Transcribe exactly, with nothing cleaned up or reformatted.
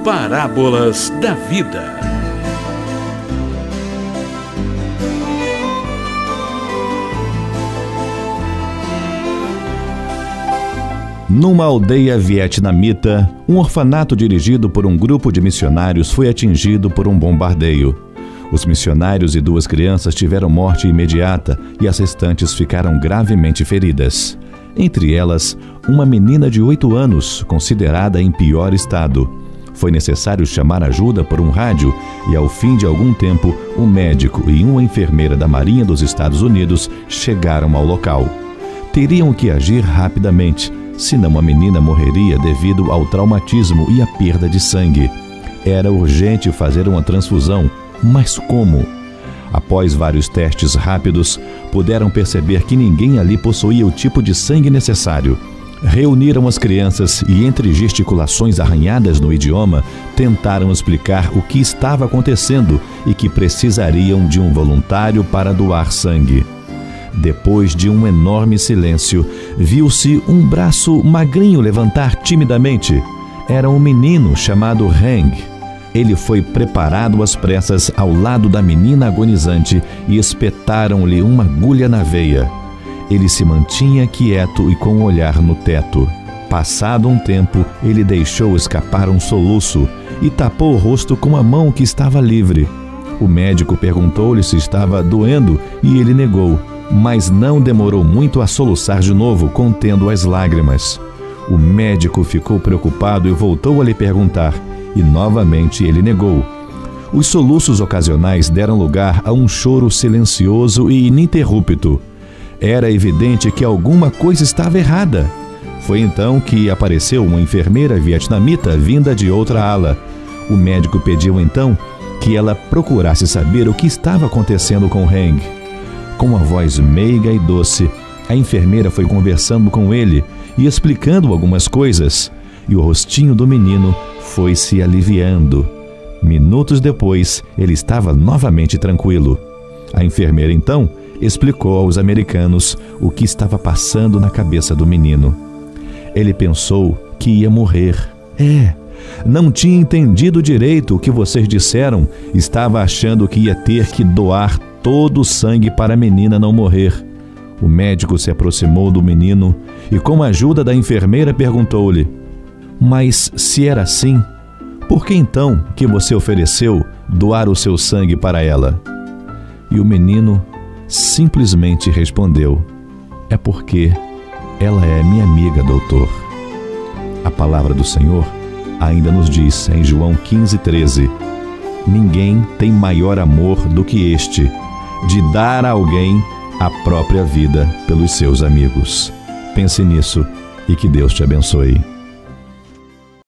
Parábolas da Vida. Numa aldeia vietnamita, um orfanato dirigido por um grupo de missionários foi atingido por um bombardeio. Os missionários e duas crianças tiveram morte imediata e as restantes ficaram gravemente feridas. Entre elas, uma menina de oito anos, considerada em pior estado. Foi necessário chamar ajuda por um rádio e, ao fim de algum tempo, um médico e uma enfermeira da Marinha dos Estados Unidos chegaram ao local. Teriam que agir rapidamente, senão a menina morreria devido ao traumatismo e à perda de sangue. Era urgente fazer uma transfusão, mas como? Após vários testes rápidos, puderam perceber que ninguém ali possuía o tipo de sangue necessário. Reuniram as crianças e, entre gesticulações arranhadas no idioma, tentaram explicar o que estava acontecendo e que precisariam de um voluntário para doar sangue. Depois de um enorme silêncio, viu-se um braço magrinho levantar timidamente. Era um menino chamado Heng. Ele foi preparado às pressas ao lado da menina agonizante e espetaram-lhe uma agulha na veia. Ele se mantinha quieto e com o olhar no teto. Passado um tempo, ele deixou escapar um soluço e tapou o rosto com a mão que estava livre. O médico perguntou-lhe se estava doendo e ele negou, mas não demorou muito a soluçar de novo, contendo as lágrimas. O médico ficou preocupado e voltou a lhe perguntar, e novamente ele negou. Os soluços ocasionais deram lugar a um choro silencioso e ininterrupto. Era evidente que alguma coisa estava errada. Foi então que apareceu uma enfermeira vietnamita vinda de outra ala. O médico pediu então que ela procurasse saber o que estava acontecendo com Heng. Com uma voz meiga e doce, a enfermeira foi conversando com ele e explicando algumas coisas, e o rostinho do menino foi se aliviando. Minutos depois, ele estava novamente tranquilo. A enfermeira, então, explicou aos americanos o que estava passando na cabeça do menino. Ele pensou que ia morrer. É, não tinha entendido direito o que vocês disseram, estava achando que ia ter que doar todo o sangue para a menina não morrer. O médico se aproximou do menino e, com a ajuda da enfermeira, perguntou-lhe: mas se era assim, por que então que você ofereceu doar o seu sangue para ela? E o menino simplesmente respondeu: é porque ela é minha amiga, doutor. A palavra do Senhor ainda nos diz em João quinze, treze: ninguém tem maior amor do que este, de dar a alguém a própria vida pelos seus amigos. Pense nisso e que Deus te abençoe.